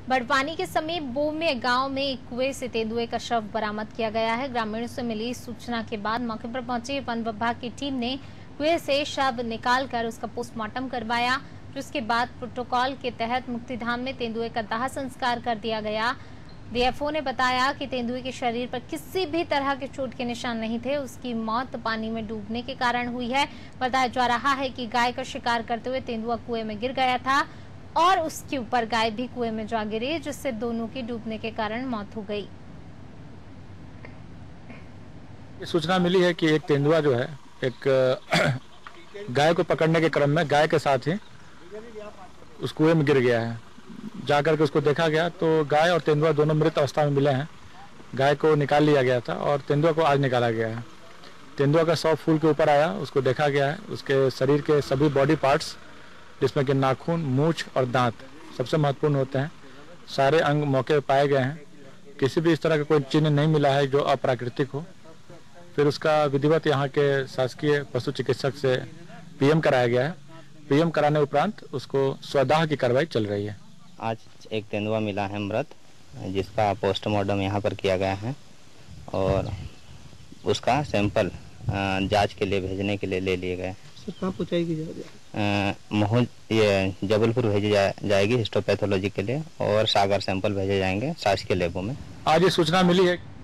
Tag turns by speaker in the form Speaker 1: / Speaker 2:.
Speaker 1: बड़वानी के समीप बोमे गांव में एक कुएं से तेंदुए का शव बरामद किया गया है। ग्रामीणों से मिली सूचना के बाद मौके पर पहुंची वन विभाग की टीम ने कुएं से शव निकालकर उसका पोस्टमार्टम करवाया, जिसके बाद प्रोटोकॉल के तहत मुक्तिधाम में तेंदुए का दाह संस्कार कर दिया गया। डीएफओ ने बताया कि तेंदुए के शरीर पर किसी भी तरह के चोट के निशान नहीं थे। उसकी मौत पानी में डूबने के कारण हुई है। बताया जा रहा है कि गाय का शिकार करते हुए तेंदुआ कुएं में गिर गया था और उसके ऊपर गाय भी कुएं में जा गिरी, जिससे दोनों की डूबने के कारण मौत हो गई।
Speaker 2: सूचना मिली है कि एक तेंदुआ जो है एक गाय को पकड़ने के क्रम में गाय के साथ ही उस कुएं में गिर गया है। जाकर के उसको देखा गया तो गाय और तेंदुआ दोनों मृत अवस्था में मिले हैं। गाय को निकाल लिया गया था और तेंदुआ को आज निकाला गया है। तेंदुआ का शव फूल के ऊपर आया, उसको देखा गया है। उसके शरीर के सभी बॉडी पार्ट्स, जिसमें कि नाखून, मूंछ और दांत सबसे महत्वपूर्ण होते हैं, सारे अंग मौके पर पाए गए हैं। किसी भी इस तरह का कोई चिन्ह नहीं मिला है जो अप्राकृतिक हो। फिर उसका विधिवत यहाँ के शासकीय पशु चिकित्सक से पीएम कराया गया है। पीएम कराने उपरांत उसको स्वदाह की कार्रवाई चल रही है।
Speaker 3: आज एक तेंदुआ मिला है मृत, जिसका पोस्टमार्टम यहाँ पर किया गया है और उसका सैंपल जांच के लिए भेजने के लिए ले लिए गए।
Speaker 4: कहाँ पहुँचाएगी?
Speaker 3: ये जबलपुर भेजी जाएगी हिस्टोपैथोलॉजी के लिए और सागर सैंपल भेजे जाएंगे शासकीय लैबों में।
Speaker 2: आज ये सूचना मिली है